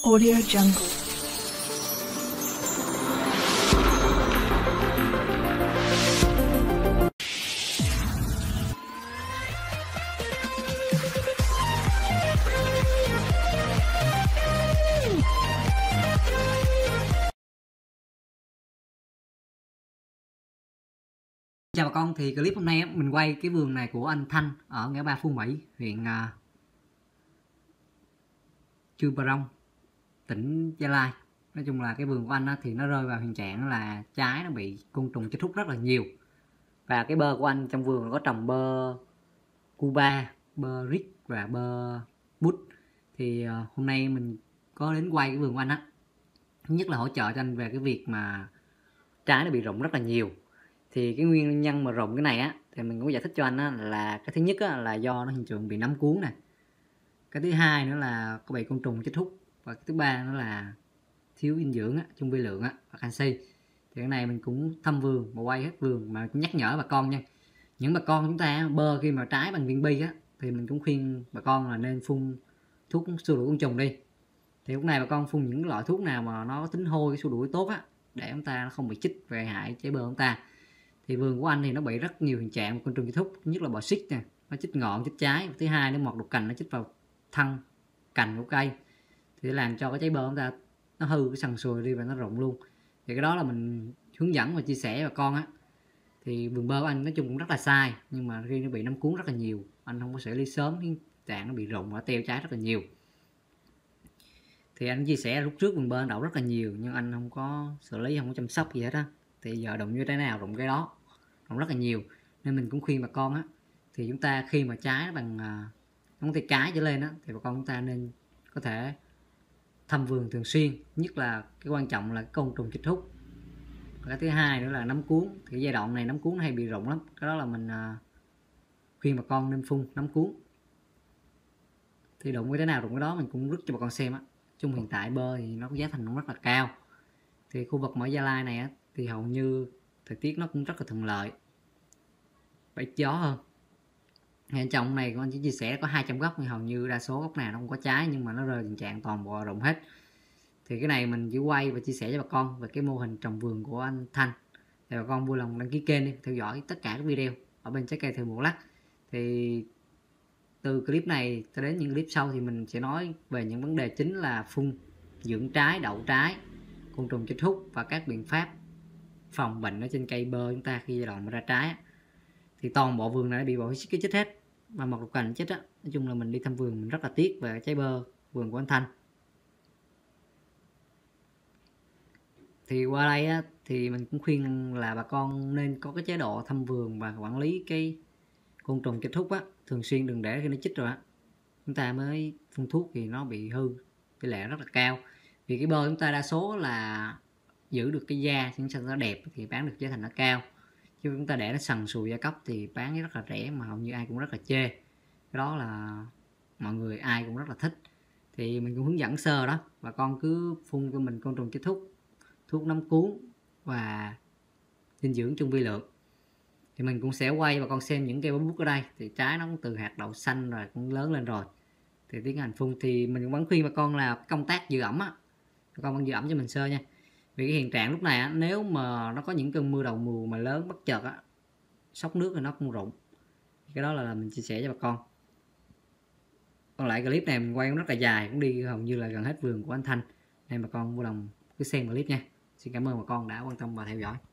Audio Jungle. Chào bà con, thì clip hôm nay mình quay cái vườn này của anh Thanh ở ngã ba Phú Mỹ, huyện Chư Pờ Rông, tỉnh Gia Lai. Nói chung là cái vườn của anh thì nó rơi vào hiện trạng là trái nó bị côn trùng chích hút rất là nhiều. Và cái bơ của anh trong vườn có trồng bơ Cuba, bơ Rick và bơ Bút. Thì hôm nay mình có đến quay cái vườn của anh á. Thứ nhất là hỗ trợ cho anh về cái việc mà trái nó bị rụng rất là nhiều. Thì cái nguyên nhân mà rụng cái này á thì mình cũng giải thích cho anh á, là cái thứ nhất á, là do nó hiện tượng bị nấm cuốn nè. Cái thứ hai nữa là có bị côn trùng chích hút, và cái thứ ba nữa là thiếu dinh dưỡng á, chung vi lượng á và canxi. Thì cái này mình cũng thăm vườn và quay hết vườn, mà cũng nhắc nhở bà con nha. Những bà con chúng ta bơ khi mà trái bằng viên bi á thì mình cũng khuyên bà con là nên phun thuốc xua đuổi côn trùng đi. Thì lúc này bà con phun những loại thuốc nào mà nó có tính hôi, xua đuổi tốt á, để chúng ta nó không bị chích về hại trái bơ của chúng ta. Thì vườn của anh thì nó bị rất nhiều hiện trạng côn trùng chích hút, nhất là bọ xít nè, nó chích ngọn, chích trái. Thứ hai nó mọt đục cành, nó chích vào thân cành của cây, thì làm cho cái trái bơ của chúng ta nó hư, cái sần sùi đi và nó rụng luôn. Thì cái đó là mình hướng dẫn và chia sẻ với bà con á. Thì vườn bơ của anh nói chung cũng rất là sai, nhưng mà khi nó bị nấm cuốn rất là nhiều, anh không có xử lý sớm, cái trạng nó bị rụng và teo trái rất là nhiều. Thì anh chia sẻ lúc trước vườn bơ anh đậu rất là nhiều, nhưng anh không có xử lý, không có chăm sóc gì hết á. Thì giờ đụng vô trái nào rụng cái đó, rụng rất là nhiều. Nên mình cũng khuyên bà con á, thì chúng ta khi mà trái bằng ngón tay cái trở lên á, thì bà con chúng ta nên có thể thăm vườn thường xuyên. Nhất là cái quan trọng là cái côn trùng chích hút. Và cái thứ hai nữa là nấm cuốn. Thì giai đoạn này nấm cuốn hay bị rụng lắm, cái đó là mình khuyên bà con nên phun nấm cuốn. Thì đụng với cái nào rụng cái đó mình cũng rút cho bà con xem á. Chung hiện tại bơ thì nó có giá thành nó rất là cao. Thì khu vực ở Gia Lai này á, thì hầu như thời tiết nó cũng rất là thuận lợi, ít gió hơn. Ngay trong này của anh chỉ chia sẻ có 200 gốc, nhưng hầu như đa số gốc nào nó không có trái, nhưng mà nó rơi tình trạng toàn bộ rụng hết. Thì cái này mình chỉ quay và chia sẻ cho bà con về cái mô hình trồng vườn của anh Thanh. Thì bà con vui lòng đăng ký kênh đi, theo dõi tất cả các video ở bên Trái Cây Thời Mùa Lắc. Thì từ clip này cho đến những clip sau thì mình sẽ nói về những vấn đề chính là phun dưỡng trái, đậu trái, côn trùng chích hút và các biện pháp phòng bệnh ở trên cây bơ chúng ta khi giai đoạn mà ra trái. Thì toàn bộ vườn này bị bọ xít chích hết, mà mọt đục cành chết á. Nói chung là mình đi thăm vườn mình rất là tiếc về trái bơ vườn của anh Thanh. Thì qua đây á, thì mình cũng khuyên là bà con nên có cái chế độ thăm vườn và quản lý cái côn trùng chích hút á thường xuyên, đừng để khi nó chích rồi á chúng ta mới phun thuốc thì nó bị hư, tỷ lệ rất là cao. Vì cái bơ chúng ta đa số là giữ được cái da, những xanh nó đẹp thì bán được giá thành nó cao, chứ chúng ta để nó sần sùi da cốc thì bán rất là rẻ, mà hầu như ai cũng rất là chê. Cái đó là mọi người ai cũng rất là thích. Thì mình cũng hướng dẫn sơ đó, bà con cứ phun cho mình côn trùng chích hút, thuốc nấm cuốn và dinh dưỡng chung vi lượng. Thì mình cũng sẽ quay bà con xem những cây bơ bút ở đây, thì trái nó cũng từ hạt đậu xanh rồi cũng lớn lên rồi. Thì tiến hành phun thì mình vẫn khuyên bà con là công tác giữ ẩm á, bà con vẫn giữ ẩm cho mình sơ nha. Vì cái hiện trạng lúc này á, nếu mà nó có những cơn mưa đầu mùa mà lớn bất chợt á, sốc nước thì nó cũng rụng. Cái đó là mình chia sẻ cho bà con. Còn lại clip này mình quay cũng rất là dài, cũng đi hầu như là gần hết vườn của anh Thanh, nên bà con vui lòng cứ xem clip nha. Xin cảm ơn bà con đã quan tâm và theo dõi.